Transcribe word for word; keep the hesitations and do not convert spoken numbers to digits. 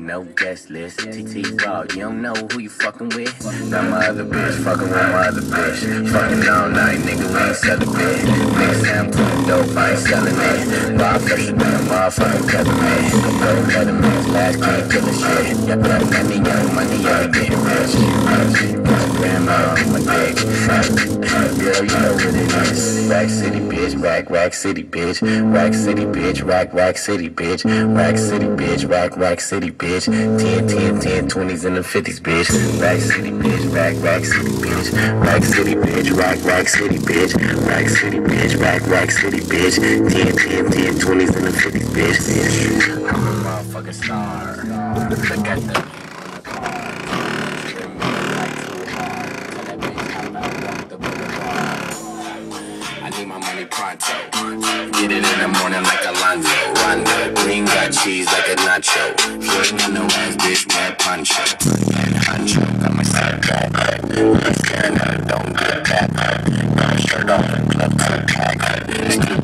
no guest list. T T Raw, you don't know who you fucking with. Got my other bitch, fucking with my other bitch. Fucking all night, nigga, we ain't selling it. Nigga say I'm too dope, I ain't selling it. Raw fresher than a motherfucking peppermint. Go let him his last king killer shit. Got money, young money, yeah, we getting rich. Grandma on my dick. Girl, you know what it is. Rack City, bitch, rack, rack city, bitch. Rack City, bitch, rack, rack city, bitch. Rack City, bitch, rack, rack city, bitch. ten, ten, ten, twenties and the fifties, bitch. Rack City, bitch, rack, rack city, bitch. Rack City, bitch, rack, rack city, bitch. Rack City, bitch, rack, rack city, bitch. ten, ten, ten, twenties and the fifties, bitch. I'm a motherfucking star. Look at the pronto. Get it in the morning like Alonzo. Rondo. Green got cheese like a nacho. Flirting on no ass, bitch, mad poncho. And honcho, got my side back. Let's staring at it, don't get back. Got my shirt off and club to the pack.